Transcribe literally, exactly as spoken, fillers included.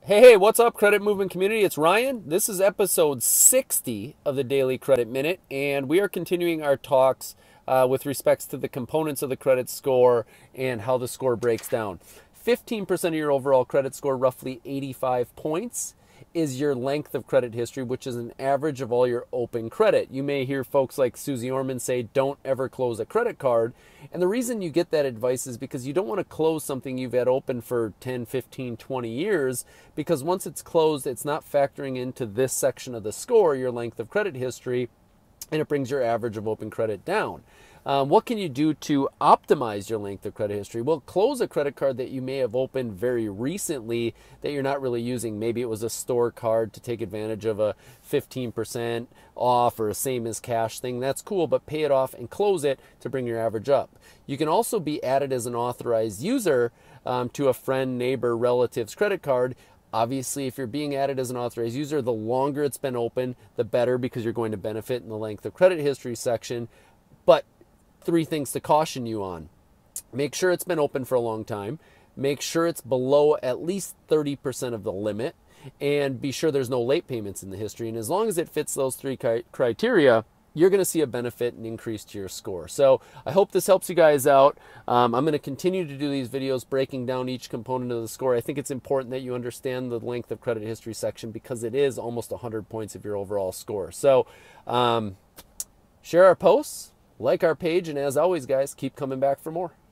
Hey, hey, what's up, credit movement community? It's Ryan. This is episode sixty of the Daily Credit Minute, and we are continuing our talks uh, with respects to the components of the credit score and how the score breaks down. fifteen percent of your overall credit score, roughly eighty-five points, is your length of credit history, which is an average of all your open credit. You may hear folks like Susie Orman say, don't ever close a credit card. And the reason you get that advice is because you don't want to close something you've had open for ten, fifteen, twenty years, because once it's closed, it's not factoring into this section of the score, your length of credit history, and it brings your average of open credit down. Um, what can you do to optimize your length of credit history? Well, close a credit card that you may have opened very recently that you're not really using. Maybe it was a store card to take advantage of a fifteen percent off or a same as cash thing. That's cool, but pay it off and close it to bring your average up. You can also be added as an authorized user um, to a friend, neighbor, relative's credit card. Obviously, if you're being added as an authorized user, the longer it's been open, the better, because you're going to benefit in the length of credit history section. But three things to caution you on. Make sure it's been open for a long time. Make sure it's below at least thirty percent of the limit. And be sure there's no late payments in the history. And as long as it fits those three criteria, you're going to see a benefit and increase to your score. So I hope this helps you guys out. Um, I'm going to continue to do these videos breaking down each component of the score. I think it's important that you understand the length of credit history section, because it is almost one hundred points of your overall score. So um, share our posts, like our page, and as always, guys, keep coming back for more.